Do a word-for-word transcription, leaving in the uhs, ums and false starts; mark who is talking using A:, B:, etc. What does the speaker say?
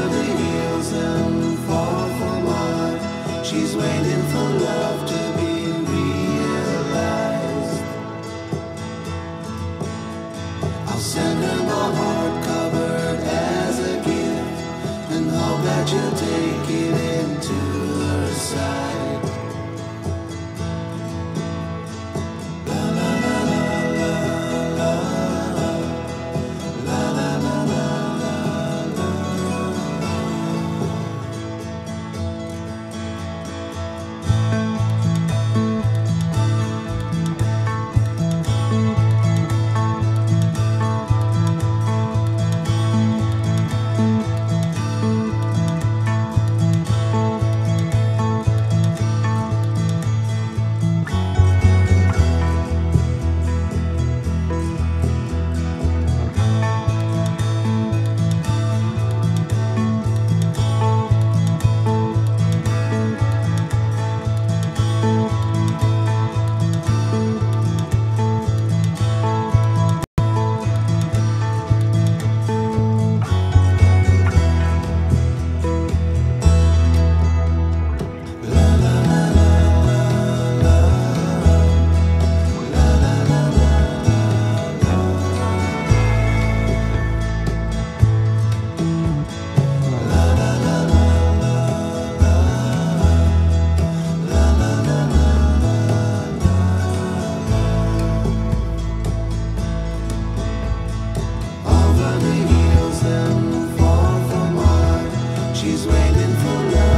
A: the hills and far from mine, she's waiting for love to be realized. I'll send her my heart covered as a gift, and hope that you'll take it into her side. La la la la la la la la la la. Over the hills and far from mine, she's waiting for love.